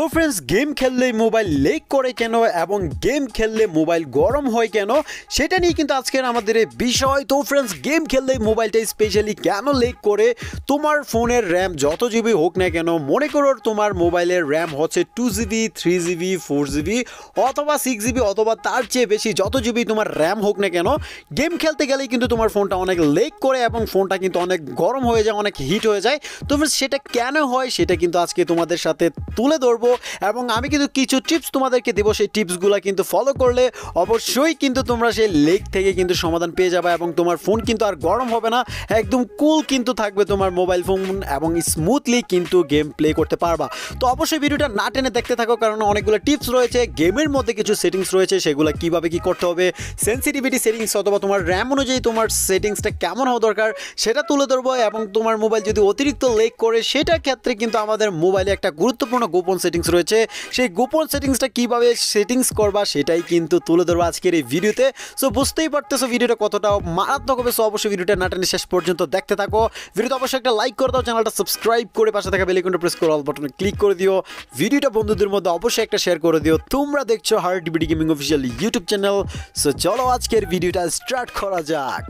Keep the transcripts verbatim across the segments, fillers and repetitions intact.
Friends, game খেললে mobile lag করে কেন এবং গেম খেললে মোবাইল গরম হয় কেন সেটা নিয়ে কিন্তু আজকের আমাদের এই বিষয়। তো ফ্রেন্ডস, গেম খেললে মোবাইলটা স্পেশালি কেন লেগ করে, তোমার ফোনের র্যাম যত জিবি হোক না কেন, মনে করো তোমার মোবাইলের র্যাম হচ্ছে two GB three GB four GB অথবা সিক্স জিবি অথবা তার চেয়ে বেশি, যত জিবি তোমার র্যাম হোক না কেন, গেম খেলতে গেলেই কিন্তু তোমার ফোনটা অনেক লেগ করে এবং ফোনটা কিন্তু অনেক গরম হয়ে যায়, অনেক হিট হয়ে যায়। তো ফ্রেন্ডস, সেটা কেন হয় সেটা কিন্তু আজকে তোমাদের সাথে তুলে ধরবো এবং আমি কিন্তু কিছু টিপস তোমাদেরকে দেবো। সেই টিপসগুলো কিন্তু ফলো করলে অবশ্যই কিন্তু তোমরা সেই লেগ থেকে কিন্তু সমাধান পেয়ে যাবে এবং তোমার ফোন কিন্তু আর গরম হবে না, একদম কুল কিন্তু থাকবে তোমার মোবাইল ফোন এবং স্মুথলি কিন্তু গেম প্লে করতে পারবা। তো অবশ্যই ভিডিওটা না টেনে দেখতে থাকো, কারণ অনেকগুলো টিপস রয়েছে, গেমের মধ্যে কিছু সেটিংস রয়েছে, সেগুলো কিভাবে কি করতে হবে, সেন্সিটিভিটি সেটিংস অথবা তোমার র্যাম অনুযায়ী তোমার সেটিংসটা কেমন হওয়া দরকার সেটা তুলে ধরবো। এবং তোমার মোবাইল যদি অতিরিক্ত লেগ করে সেটার ক্ষেত্রে কিন্তু আমাদের মোবাইলে একটা গুরুত্বপূর্ণ গোপন সেটিংস রয়েছে, সেই গোপন সেটিংসটা কিভাবে সেটিংস করবা সেটাই কিন্তু তুলে ধরবো আজকের এই ভিডিওতে। সো বুঝতেই পারতেছো ভিডিওটা কতটা মারাত্মক হবে। সো অবশ্যই ভিডিওটা না টেনে শেষ পর্যন্ত দেখতে থাকো। ভিডিওতে অবশ্যই একটা লাইক করে দাও, চ্যানেলটা সাবস্ক্রাইব করে পাশে থাকা বেল আইকনটা প্রেস করে অল বাটনে ক্লিক করে দিও, ভিডিওটা বন্ধুদের মধ্যে অবশ্যই একটা শেয়ার করে দিও। তোমরা দেখছো heartbeat gaming official YouTube channel. So চলো আজকের ভিডিওটা স্টার্ট করা যাক।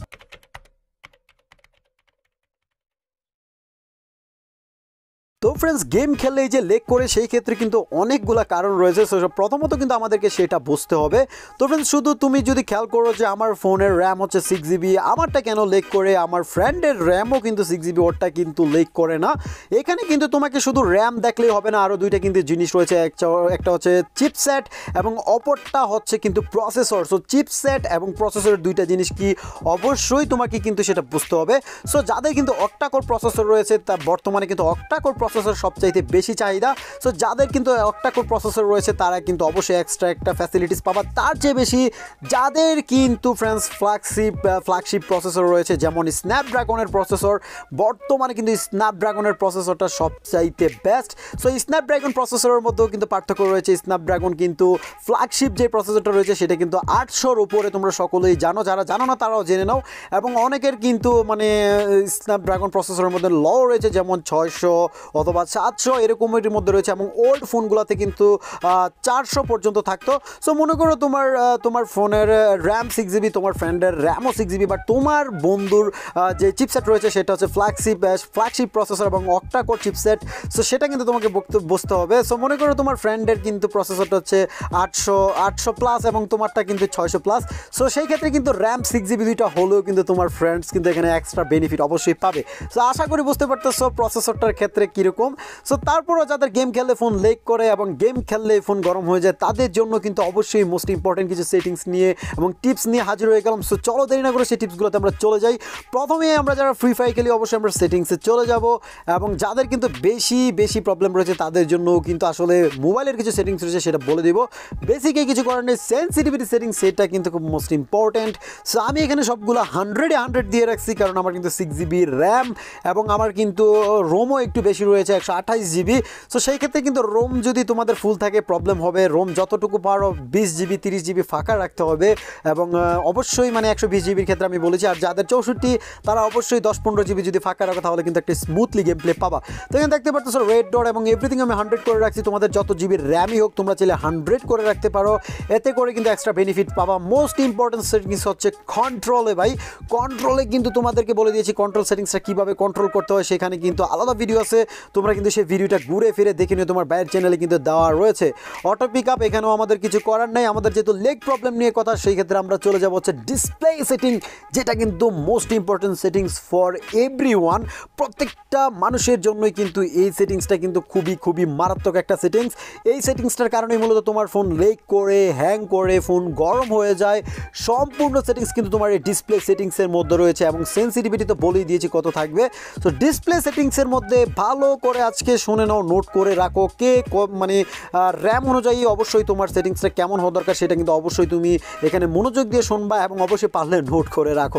তো ফ্রেন্ডস, গেম খেললে এই যে লেগ করে সেই ক্ষেত্রে কিন্তু অনেকগুলো কারণ রয়েছে। সো প্রথমত কিন্তু আমাদেরকে সেটা বুঝতে হবে। তো ফ্রেন্ডস, শুধু তুমি যদি খেয়াল করো যে আমার ফোনের র্যাম হচ্ছে সিক্স জিবি, আমারটা কেন লেগ করে, আমার ফ্রেন্ডের র্যামও কিন্তু সিক্স জিবি, ওরটা কিন্তু লেগ করে না। এখানে কিন্তু তোমাকে শুধু র্যাম দেখলেই হবে না, আরও দুইটা কিন্তু জিনিস রয়েছে। একটা একটা হচ্ছে চিপসেট এবং অপরটা হচ্ছে কিন্তু প্রসেসর। সো চিপসেট এবং প্রসেসরের দুইটা জিনিস কি অবশ্যই তোমাকে কিন্তু সেটা বুঝতে হবে। সো যাদের কিন্তু অক্টাকোর প্রসেসর রয়েছে, তা বর্তমানে কিন্তু অক্টাকোর প্রসেসর সবচাইতে বেশি চাহিদা। সো যাদের কিন্তু অক্টাকোর প্রসেসর রয়েছে তারা কিন্তু অবশ্যই এক্সট্রা একটা ফ্যাসিলিটিস পাবা। তার চেয়ে বেশি যাদের কিন্তু ফ্রেন্ডস ফ্ল্যাগশিপ ফ্ল্যাগশিপ প্রসেসর রয়েছে, যেমন স্ন্যাপড্রাগনের প্রসেসর, বর্তমানে কিন্তু স্ন্যাপড্রাগনের প্রসেসরটা সবচাইতে বেস্ট। সো স্ন্যাপড্রাগন প্রসেসরের মধ্যেও কিন্তু পার্থক্য রয়েছে। স্ন্যাপড্রাগন কিন্তু ফ্ল্যাগশিপ যে প্রসেসরটা রয়েছে সেটা কিন্তু আটশোর উপরে, তোমরা সকলেই জানো, যারা জানো না তারাও জেনে নাও। এবং অনেকের কিন্তু মানে স্ন্যাপড্রাগন প্রসেসরের মধ্যে ল রয়েছে, যেমন ছয়শো অথবা সাতশো এরকমের মধ্যে রয়েছে এবং ওল্ড ফোনগুলোতে কিন্তু চারশো পর্যন্ত থাকতো। সো মনে করো তোমার তোমার ফোনের র্যাম সিক্স জিবি, তোমার ফ্রেন্ডের র্যামও সিক্স জিবি, বাট তোমার বন্ধুর যে চিপসেট রয়েছে সেটা হচ্ছে ফ্ল্যাগশিপ ফ্ল্যাগশিপ প্রসেসর এবং অক্টাকোর চিপসেট। সো সেটা কিন্তু তোমাকে বুঝতে হবে। সো মনে করো তোমার ফ্রেন্ডের কিন্তু প্রসেসরটা হচ্ছে আটশো আটশো প্লাস এবং তোমারটা কিন্তু ছয়শো প্লাস। সো সেই ক্ষেত্রে কিন্তু র্যাম সিক্স জিবি দুইটা হলেও কিন্তু তোমার ফ্রেন্ডস কিন্তু এখানে এক্সট্রা বেনিফিট অবশ্যই পাবে। সো আশা করি বুঝতে পারতেছো প্রসেসরটার ক্ষেত্রে কীরকম। সো তারপরও যাদের গেম খেললে ফোন লেগ করে এবং গেম খেললে ফোন গরম হয়ে যায়, তাদের জন্য কিন্তু অবশ্যই মোস্ট ইম্পর্টেন্ট কিছু সেটিংস নিয়ে এবং টিপস নিয়ে হাজির হয়ে গেলাম। সো চলো দেরি না করে সেই টিপসগুলোতে আমরা চলে যাই। প্রথমে আমরা যারা ফ্রি ফায়ার খেলি অবশ্যই আমরা সেটিংসে চলে যাব এবং যাদের কিন্তু বেশি বেশি প্রবলেম রয়েছে তাদের জন্য কিন্তু আসলে মোবাইলের কিছু সেটিংস রয়েছে সেটা বলে দিব। বেসিকে কিছু করার নেই, সেন্সিটিভিটি সেটিংস সেটা কিন্তু খুব মোস্ট ইম্পর্টেন্ট। সো আমি এখানে সবগুলো হান্ড্রেডে হান্ড্রেড দিয়ে রাখছি, কারণ আমার কিন্তু সিক্স জিবি র্যাম এবং আমার কিন্তু রোমও একটু বেশি রয়েছে, একশো আঠাইশ জিবি। সো সেই ক্ষেত্রে কিন্তু রোম যদি তোমাদের ফুল থাকে প্রবলেম হবে। রোম যতটুকু পারো বিশ জিবি তিরিশ জিবি ফাঁকা রাখতে হবে এবং অবশ্যই মানে একশো বিশ জিবির ক্ষেত্রে আমি বলেছি। আর যাদের চৌষট্টি তারা অবশ্যই দশ পনেরো জিবি যদি ফাঁকা রাখো তাহলে কিন্তু একটা স্মুথলি গেম প্লে পাবা। তো এখানে দেখতে পাচ্ছ রেড ডট এবং এভরিথিং আমি হান্ড্রেড করে রাখছি। তোমাদের যত জিবির র্যামই হোক তোমরা চাইলে হান্ড্রেড করে রাখতে পারো, এতে করে কিন্তু এক্সট্রা বেনিফিট পাবা। মোস্ট ইম্পর্টেন্ট সেটিংস হচ্ছে কন্ট্রোলে। ভাই কন্ট্রোলে কিন্তু তোমাদেরকে বলে দিয়েছি কন্ট্রোল সেটিংসটা কীভাবে কন্ট্রোল করতে হয়, সেখানে কিন্তু আলাদা ভিডিও আছে, তোমরা কিন্তু সেই ভিডিওটা ঘুরে ফিরে দেখে নিও, তোমার বাইরের চ্যানেলে কিন্তু দেওয়া রয়েছে। অটো পিক আপ এখানেও আমাদের কিছু করার নেই, আমাদের যেহেতু লেগ প্রবলেম নিয়ে কথা, সেই ক্ষেত্রে আমরা চলে যাবো হচ্ছে ডিসপ্লে সেটিং, যেটা কিন্তু most important settings for everyone. প্রত্যেকটা মানুষের জন্যই কিন্তু এই সেটিংসটা কিন্তু খুবই খুবই মারাত্মক একটা সেটিংস। এই সেটিংসটার কারণেই মূলত তোমার ফোন লেগ করে, হ্যাং করে, ফোন গরম হয়ে যায়। সম্পূর্ণ সেটিংস কিন্তু তোমার এই ডিসপ্লে সেটিংসের মধ্যে রয়েছে এবং সেন্সিটিভিটি তো বলেই দিয়েছি কত থাকবে। সো ডিসপ্লে সেটিংসের মধ্যে ভালো করে আজকে শুনে নাও, নোট করে রাখো, কে মানে র্যাম অনুযায়ী অবশ্যই তোমার সেটিংসটা কেমন হওয়া দরকার সেটা কিন্তু অবশ্যই তুমি এখানে মনোযোগ দিয়ে শুনবা এবং অবশ্যই পারলে নোট করে রাখো।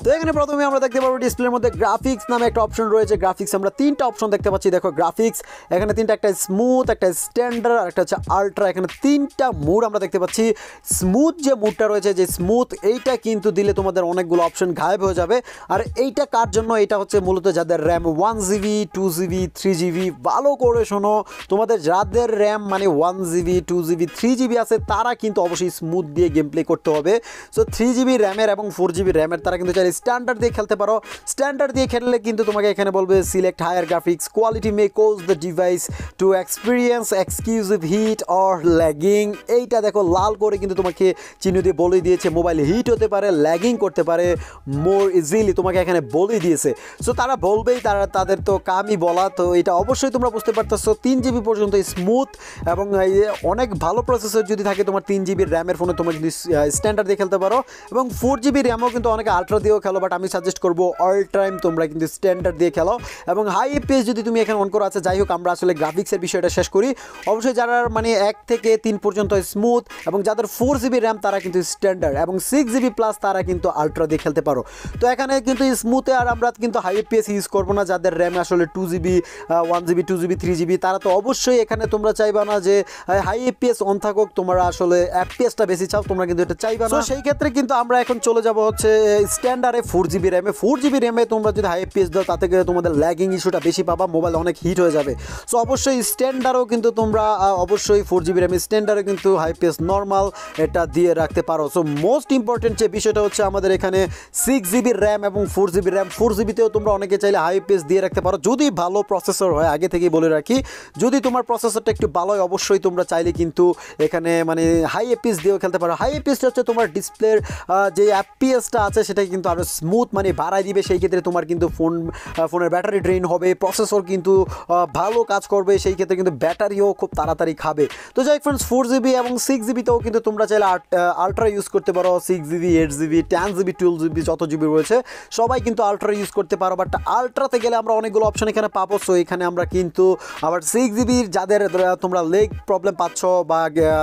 তো এখানে প্রথমে আমরা দেখতে পাবো ডিসপ্লের মধ্যে গ্রাফিক্স নামে একটা অপশন রয়েছে। গ্রাফিক্স আমরা তিনটা অপশন দেখতে পাচ্ছি, দেখো গ্রাফিক্স এখানে তিনটা, একটা স্মুথ, একটা স্ট্যান্ডার্ড আর একটা হচ্ছে আলট্রা। এখানে তিনটা মুড আমরা দেখতে পাচ্ছি। স্মুথ যে মুডটা রয়েছে, যে স্মুথ, এইটা কিন্তু দিলে তোমাদের অনেকগুলো অপশন গায়েব হয়ে যাবে। আর এইটা কার জন্য? এটা হচ্ছে মূলত যাদের RAM one GB two GB three GB, ভালো করে শোনো, তোমাদের যাদের র্যাম মানে one GB two GB three GB আছে তারা কিন্তু অবশ্যই স্মুথ দিয়ে গেম প্লে করতে হবে। সো থ্রি জিবি র্যামের এবং ফোর জিবি র্যামের তারা কিন্তু চাইলে স্ট্যান্ডার্ড দিয়ে খেলতে পারো। স্ট্যান্ডার্ড দিয়ে খেললে কিন্তু তোমাকে এখানে বলবে select higher graphics quality may cause the device to experience excessive heat or lagging. এইটা দেখো লাল করে কিন্তু তোমাকে চিহ্ন দিয়ে বলে দিয়েছে, মোবাইল হিট হতে পারে, ল্যাগিং করতে পারে মোর ইজিলি, তোমাকে এখানে বলে দিয়েছে। সো তারা বলবেই, তারা তাদের তো কামই বলা। তো এটা অবশ্যই তোমরা বুঝতে পারতেছো তিন জিবি পর্যন্ত স্মুথ এবং অনেক ভালো প্রসেসর যদি থাকে তোমার তিন জিবির র্যামের ফোনে তোমরা কিন্তু স্ট্যান্ডার্ড দিয়ে খেলতে পারো। এবং ফোর জিবি র্যামও কিন্তু অনেকে আলট্রা দিয়েও খেলো, বাট আমি সাজেস্ট করবো অল টাইম তোমরা কিন্তু স্ট্যান্ডার্ড দিয়ে খেলো। এবং হাই এফপিএস যদি তুমি এখানে অন করা আছে, যাই হোক আমরা আসলে গ্রাফিক্সের বিষয়টা শেষ করি। অবশ্যই যারা মানে এক থেকে তিন পর্যন্ত স্মুথ এবং যাদের ফোর জিবি র্যাম তারা কিন্তু স্ট্যান্ডার্ড এবং সিক্স জিবি প্লাস তারা কিন্তু আলট্রা দিয়ে খেলতে পারো। তো এখানে কিন্তু স্মুথে আর আমরা কিন্তু হাই এফপিএস ইউজ করবো না। যাদের র্যাম আসলে two GB one GB two GB three GB তারা তো অবশ্যই এখানে তোমরা চাইবা না যে হাই এফপিএস অন থাকুক, তোমরা আসলে এফপিএসটা বেশি চাও, তোমরা কিন্তু এটা চাইবা না। সেই ক্ষেত্রে কিন্তু আমরা এখন চলে যাব হচ্ছে স্ট্যান্ডার্ডে ফোর জিবি র্যামে। ফোর জিবি র্যামে তোমরা যদি হাই এফপিএস দাও তাতে করে তোমাদের ল্যাগিং ইস্যুটা বেশি পাবা, মোবাইল অনেক হিট হয়ে যাবে। সো অবশ্যই স্ট্যান্ডার্ডও কিন্তু তোমরা অবশ্যই ফোর জিবি র্যামে স্ট্যান্ডার্ডে কিন্তু হাই এফপিএস নর্মাল এটা দিয়ে রাখতে পারো। সো মোস্ট ইম্পর্টেন্ট যে বিষয়টা হচ্ছে আমাদের এখানে সিক্স জিবি র্যাম এবং ফোর জিবি র্যাম। ফোর জিবিতেও তোমরা অনেকে চাইলে হাই এফপিএস দিয়ে রাখতে পারো যদি ভালো প্রসেসর হয়। আগে থেকেই বলে রাখি, যদি তোমার প্রসেসরটা একটু ভালো হয় অবশ্যই তোমরা চাইলে কিন্তু এখানে মানে হাই এফপিএস দিয়েও খেলতে পারো। হাই এফপিএসটা হচ্ছে তোমার ডিসপ্লের যে এফপিএসটা আছে সেটাকে কিন্তু আরও স্মুথ মানে বাড়াই দিবে। সেই ক্ষেত্রে তোমার কিন্তু ফোন ফোনের ব্যাটারি ড্রেন হবে, প্রসেসর কিন্তু ভালো কাজ করবে, সেই ক্ষেত্রে কিন্তু ব্যাটারিও খুব তাড়াতাড়ি খাবে। তো যাই ফ্রেন্ডস, ফোর জিবি এবং সিক্স জিবিতেও কিন্তু তোমরা চাইলে আলট্রা ইউজ করতে পারো। Six GB eight GB ten GB twelve GB যত জিবি রয়েছে সবাই কিন্তু আলট্রা ইউজ করতে পারো। বাট আলট্রাতে গেলে আমরা অনেকগুলো অপশন এখানে পাবো। সো এখানে আমরা কিন্তু আবার সিক্স জিবির যাদের তোমরা লেগ প্রবলেম পাচ্ছ বা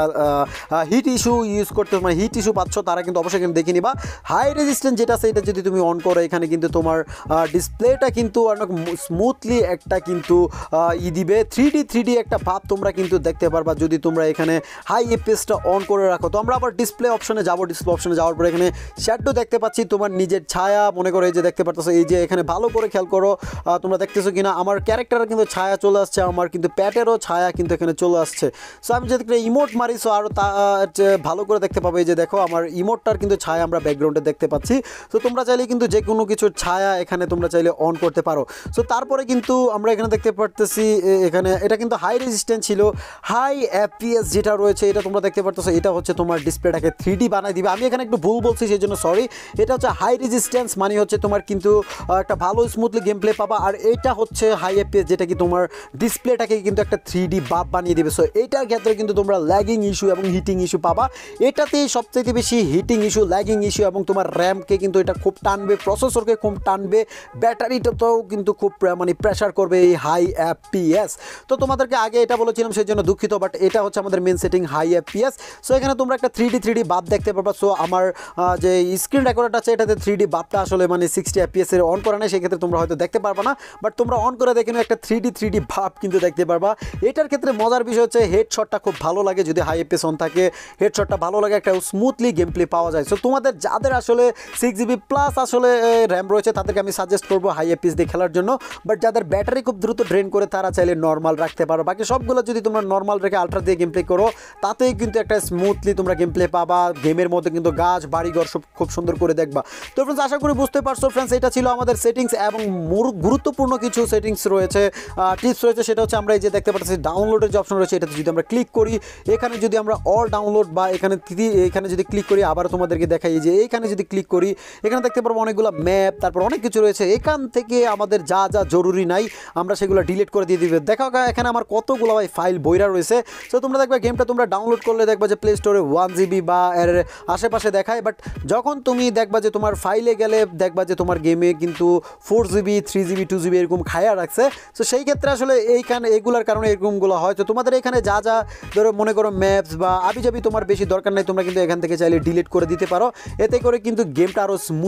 হিট ইস্যু ইউজ করতে মানে হিট ইস্যু পাচ্ছ তারা কিন্তু অবশ্যই কিন্তু দেখে নিবা। হাই রেজিস্ট্যান্স যেটা সেটা যদি তুমি অন করো এখানে কিন্তু তোমার ডিসপ্লেটা কিন্তু অনেক স্মুথলি একটা কিন্তু ই দিবে, থ্রি ডি থ্রি ডি একটা ভাব তোমরা কিন্তু দেখতে পারবা যদি তোমরা এখানে হাই এফপিএসটা অন করে রাখো। তো আমরা আবার ডিসপ্লে অপশনে যাবো। ডিসপ্লে অপশনে যাওয়ার পরে এখানে শ্যাডো দেখতে পাচ্ছি, তোমার নিজের ছায়া মনে করো এই যে দেখতে পারতেছো, এই যে এখানে ভালো করে খেয়াল করো তোমরা দেখতেছো কিনা আমার ক্যারেক্টারের কিন্তু ছায়া চলে আসছে, আমার কিন্তু প্যাটেরও ছায়া কিন্তু এখানে চলে আসছে। সো আমি যদি ইমোট মারি সো আরও তা ভালো করে দেখতে পাবো। এই যে দেখো আমার ইমোটটার কিন্তু ছায়া আমরা ব্যাকগ্রাউন্ডে দেখতে পাচ্ছি। সো তোমরা চাইলে কিন্তু যে কোনো কিছুর ছায়া এখানে তোমরা চাইলে অন করতে পারো। সো তারপরে কিন্তু আমরা এখানে দেখতে পারতেছি এখানে এটা কিন্তু হাই রেজিস্ট্যান্স ছিল, হাই এফপিএস যেটা রয়েছে এটা তোমরা দেখতে পারতেছো, এটা হচ্ছে তোমার ডিসপ্লেটাকে থ্রি ডি বানাই দিবে। আমি এখানে একটু ভুল বলছি সেই জন্য সরি। এটা হচ্ছে হাই রেজিস্ট্যান্স মানে হচ্ছে তোমার কিন্তু একটা ভালো স্মুথলি গেম প্লে পাবা। আর এটা হচ্ছে হাই এফপিএস যেটা কি তোমার ডিসপ্লেটাকে কিন্তু একটা থ্রি ডি বাপ বানিয়ে দেবে। সো এইটার ক্ষেত্রে কিন্তু তোমরা ল্যাগিং ইস্যু এবং হিটিং ইস্যু পাবা। এটাতেই সবচেয়ে বেশি হিটিং ইস্যু, ল্যাগিং ইস্যু এবং তোমার র্যামকে কিন্তু এটা খুব টানবে, প্রসেসরকে খুব টানবে, ব্যাটারিটাতেও কিন্তু খুব মানে প্রেশার করবে এই হাই এফপিএস। তো তোমাদেরকে আগে এটা বলেছিলাম সেই জন্য দুঃখিত, বাট এটা হচ্ছে আমাদের main setting high FPS. So এখানে তোমরা একটা থ্রি ডি থ্রি ডি বাপ দেখতে পারবা। সো আমার যে স্ক্রিন রেকর্ডার আছে এটাতে থ্রি ডি বাপটা আসলে মানে সিক্সটি এফপিএস এর অন করা নেই, সেক্ষেত্রে তোমরা হয়তো দেখতে পারবা না, বাট তোমরা অন করে দেখে একটা থ্রি ডি থ্রি ডি ভাব কিন্তু দেখতে পারবা। এটার ক্ষেত্রে মজার বিষয় হচ্ছে হেডশটটা খুব ভালো লাগে যদি হাই এফপিএস অন থাকে, হেডশটটা ভালো লাগে, একটা স্মুথলি গেম প্লে পাওয়া যায়। সো তোমাদের যাদের আসলে সিক্স জিবি প্লাস আসলে র্যাম রয়েছে তাদেরকে আমি সাজেস্ট করবো হাই এফপিএস দিয়ে খেলার জন্য। বাট যাদের ব্যাটারি খুব দ্রুত ড্রেন করে তারা চাইলে নর্মাল রাখতে পারো। বাকি সবগুলো যদি তোমরা নর্মাল রেখে আলট্রা দিয়ে গেম প্লে করো তাতেই কিন্তু একটা স্মুথলি তোমরা গেম প্লে পাবা। গেমের মধ্যে কিন্তু গাছ বাড়িঘর সব খুব সুন্দর করে দেখবা। তো ফ্রেন্ডস আশা করি বুঝতে পারছো ফ্রেন্ডস, এটা ছিল আমাদের সেটিংস এবং গুরুত্বপূর্ণ কিছু সেটিংস রয়েছে, টিপস রয়েছে। সেটা হচ্ছে আমরা এই যে দেখতে পাচ্ছি ডাউনলোডের যে অপশন রয়েছে এটাতে যদি আমরা ক্লিক করি, এখানে যদি আমরা অল ডাউনলোড বা এখানে এখানে যদি ক্লিক করি, আবার তোমাদেরকে দেখাই যে এইখানে যদি ক্লিক করি এখানে দেখতে পারবো অনেকগুলো ম্যাপ, তারপর অনেক কিছু রয়েছে। এখান থেকে আমাদের যা যা জরুরি নাই আমরা সেগুলো ডিলিট করে দিয়ে দিবে। দেখো এখানে আমার কতগুলো ভাই ফাইল বইরা রয়েছে। সো তোমরা দেখবে গেমটা তোমরা ডাউনলোড করলে দেখবা যে প্লে স্টোরে ওয়ান জিবি বা এর আশেপাশে দেখায়, বাট যখন তুমি দেখবা যে তোমার ফাইলে গেলে দেখবা যে তোমার গেমে কিন্তু four GB three GB two GB এরকম খায়া রাখছে। সো সেই ক্ষেত্রে আসলে এইখানে এগুলোর কারণে এরকমগুলো হয়। তো তোমাদের এখানে যা যা ধরো মনে করো ম্যাপস বা আবি যাবি তোমার বেশি দরকার নেই, তোমরা কিন্তু এখান থেকে চাইলে ডিলিট করে দিতে পারো। এতে করে কিন্তু গেমটা আরও স্মুথ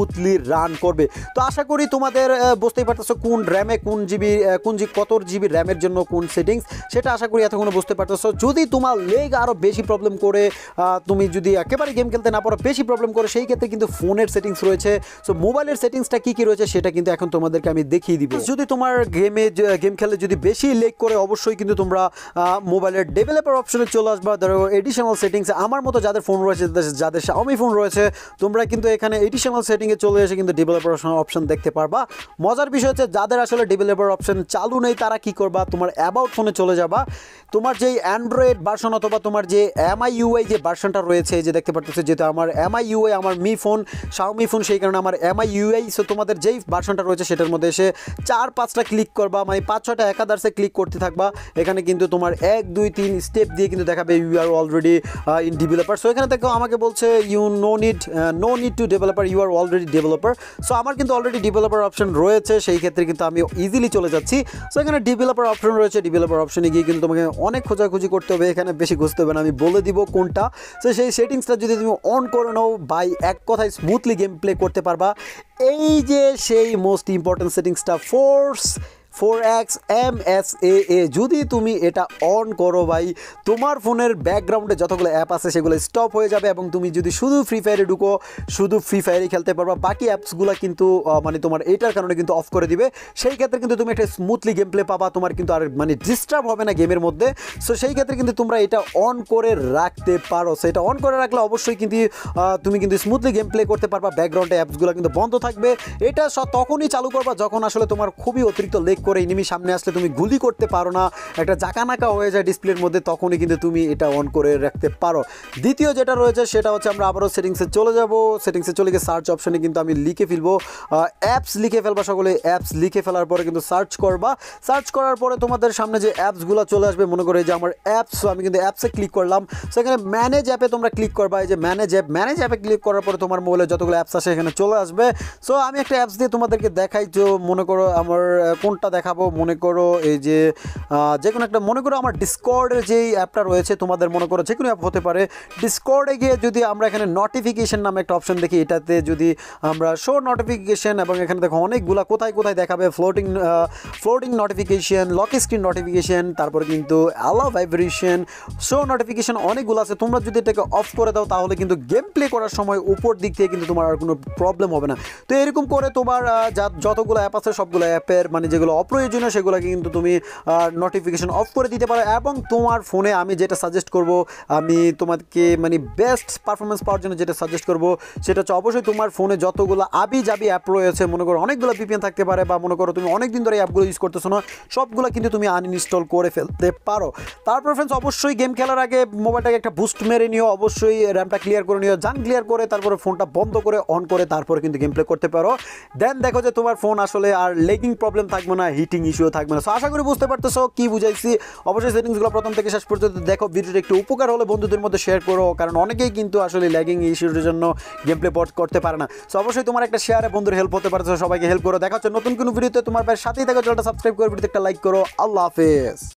স্মুথলি রান করবে। তো আশা করি তোমাদের বুঝতেই পারতেছো কোন র্যামে কোন জিবি কোন জি কত জিবি র্যামের জন্য কোন সেটিংস, সেটা আশা করি এতক্ষণ বুঝতে পারতেছো। যদি তোমার লেগ আরও বেশি প্রবলেম করে, তুমি যদি একেবারে গেম খেলতে না পারো, বেশি প্রবলেম করে, সেই ক্ষেত্রে কিন্তু ফোনের সেটিংস রয়েছে। সো মোবাইলের সেটিংসটা কী কী রয়েছে সেটা কিন্তু এখন তোমাদেরকে আমি দেখিয়ে দিব। যদি তোমার গেমে গেম খেলে যদি বেশি লেগ করে, অবশ্যই কিন্তু তোমরা মোবাইলের ডেভেলপার অপশনে চলে আসবা। ধরো এডিশনাল সেটিংস, আমার মতো যাদের ফোন রয়েছে, যাদের Xiaomi ফোন রয়েছে, তোমরা কিন্তু এখানে এডিশনাল সেটিংয়ে চলে এসে কিন্তু ডেভেলপার অপশন দেখতে পারবা। মজার বিষয় হচ্ছে যাদের আসলে ডেভেলপার অপশন চালু নেই তারা কি করবা, তোমার অ্যাবাউট ফোনে চলে যাবা। তোমার যেই অ্যান্ড্রয়েড ভার্সন অথবা তোমার যে এমআই ইউআই যে ভার্সনটা রয়েছে, যে দেখতে পারতেছে, যেহেতু আমার এমআই ইউআই আমার মি ফোন Xiaomi ফোন, সেই কারণে আমার এমআই ইউআই। সো তোমাদের যেই ভার্সনটা রয়েছে সেটার মধ্যে এসে চার পাঁচটা ক্লিক করবা, মানে পাঁচ ছটা একাদার্সে ক্লিক করতে থাকবা। এখানে কিন্তু তোমার এক দুই তিন স্টেপ দিয়ে কিন্তু দেখাবে you are already in developer. So এখানে দেখো আমাকে বলছে you no need no need to developer, you are already developer. So আমার কিন্তু অলরেডি ডেভেলপার অপশন রয়েছে, সেই ক্ষেত্রে কিন্তু আমি ইজিলি চলে যাচ্ছি। সো এখানে ডেভেলপার অপশন রয়েছে, ডেভেলপার অপশনে গিয়ে কিন্তু তোমাকে অনেক খোঁজাখুঁজি করতে হবে, এখানে বেশি খুঁজতে হবে না, আমি বলে দিব কোনটা। সো সেই সেটিংসটা যদি তুমি অন করে নাও, বাই এক কথায় স্মুথলি গেম প্লে করতে পারবা। এই যে সেই মোস্ট ইম্পর্টেন্ট সেটিংসটা, force four X M S A A, যদি তুমি এটা অন করো ভাই, তোমার ফোনের ব্যাকগ্রাউন্ডে যতগুলো অ্যাপ আছে সেগুলো স্টপ হয়ে যাবে এবং তুমি যদি শুধু ফ্রি ফায়ারে ঢুকো, শুধু ফ্রি ফায়ারই খেলতে পারবা। বাকি অ্যাপসগুলো কিন্তু মানে তোমার এটার কারণে কিন্তু অফ করে দিবে। সেই ক্ষেত্রে কিন্তু তুমি একটা স্মুথলি গেম প্লে পাবা, তোমার কিন্তু আর মানে ডিস্টার্ব হবে না গেমের মধ্যে। সো সেই ক্ষেত্রে কিন্তু তোমরা এটা অন করে রাখতে পারো। সো এটা অন করে রাখলে অবশ্যই কিন্তু তুমি কিন্তু স্মুথলি গেম প্লে করতে পারবা, ব্যাকগ্রাউন্ডে অ্যাপসগুলো কিন্তু বন্ধ থাকবে। এটা তখনই চালু করবা যখন আসলে তোমার খুবই অতিরিক্ত লেগ করে এনিমি সামনে আসলে তুমি গুলি করতে পারো না, একটা জাকানাকা হয়ে যায় ডিসপ্লের মধ্যে, তখনই কিন্তু তুমি এটা অন করে রাখতে পারো। দ্বিতীয় যেটা রয়েছে সেটা হচ্ছে আমরা আবারও সেটিংসে চলে যাব। সেটিংসে চলে গিয়ে সার্চ অপশনে কিন্তু আমি লিখে ফেলবো অ্যাপস, লিখে ফেলবা সকলে। অ্যাপস লিখে ফেলার পরে কিন্তু সার্চ করবা। সার্চ করার পরে তোমাদের সামনে যে অ্যাপসগুলো চলে আসবে, মনে করে যে আমার অ্যাপস, আমি কিন্তু অ্যাপসে ক্লিক করলাম। সেখানে ম্যানেজ অ্যাপে তোমরা ক্লিক করবা। এই যে ম্যানেজ অ্যাপ, ম্যানেজ অ্যাপে ক্লিক করার পরে তোমার মোবাইলে যতগুলো অ্যাপস আসে এখানে চলে আসবে। সো আমি একটা অ্যাপস দিয়ে তোমাদেরকে দেখাই, যে মনে করো আমার কোনটা দেখাবো, মনে করো এই যে যে কোনো একটা, মনে করো আমার ডিসকর্ডের যেই অ্যাপটা রয়েছে, তোমাদের মনে করো যে কোনো অ্যাপ হতে পারে। ডিসকর্ডে গিয়ে যদি আমরা এখানে নোটিফিকেশন নামে একটা অপশন দেখি, এটাতে যদি আমরা শো নোটিফিকেশন, এবং এখানে দেখো অনেকগুলা কোথায় কোথায় দেখাবে, floating floating notification, lock screen notification, তারপরে কিন্তু অ্যালাউ ভাইব্রেশন, শো নোটিফিকেশন, অনেকগুলো আছে। তোমরা যদি এটাকে অফ করে দাও তাহলে কিন্তু গেম প্লে করার সময় উপর দিক থেকে কিন্তু তোমার আর কোনো প্রবলেম হবে না। তো এরকম করে তোমার যতগুলো অ্যাপ আছে সবগুলো অ্যাপের মানে যেগুলো অপ্রয়োজনীয় সেগুলোকে কিন্তু তুমি নোটিফিকেশন অফ করে দিতে পারো। এবং তোমার ফোনে আমি যেটা সাজেস্ট করব, আমি তোমাকে মানে বেস্ট পারফরমেন্স পাওয়ার জন্য যেটা সাজেস্ট করব সেটা হচ্ছে অবশ্যই তোমার ফোনে যতগুলো আবি জাবি অ্যাপ রয়েছে, মনে করো অনেকগুলো ভিপিএন থাকতে পারে, বা মনে করো তুমি অনেক দিন ধরে এই অ্যাপগুলো ইউজ করতেছো না, সবগুলো কিন্তু তুমি আনইনস্টল করে ফেলতে পারো। তারপর ফ্রেন্ডস অবশ্যই গেম খেলার আগে মোবাইলটাকে একটা বুস্ট মেরে নিও, অবশ্যই র্যামটা ক্লিয়ার করে নিও, জান ক্লিয়ার করে তারপরে ফোনটা বন্ধ করে অন করে তারপরে কিন্তু গেম প্লে করতে পারো। দেন দেখো যে তোমার ফোন আসলে আর লেগিং প্রবলেম থাকবে না, হিটিং ইস্যুও থাকবে না। সো আশা করি বুঝতে পারতেছো কি বুঝাইছি। অবশ্যই সেটিংসগুলো প্রথম থেকে শেষ পর্যন্ত দেখো। ভিডিওটা একটু উপকার হলে বন্ধুদের মধ্যে শেয়ার করো, কারণ অনেকেই কিন্তু আসলে ল্যাগিং ইস্যুর জন্য গেম প্লে করতে পারে না। সো অবশ্যই তোমার একটা শেয়ারে বন্ধুর হেল্প হতে পারে, সবাইকে হেল্প করো। দেখা হচ্ছে নতুন কোনো ভিডিওতে, তোমার সাথেই থাকো, চ্যানেলটা সাবস্ক্রাইব করে ভিডিওতে একটা লাইক করো। আল্লাহ হাফেজ।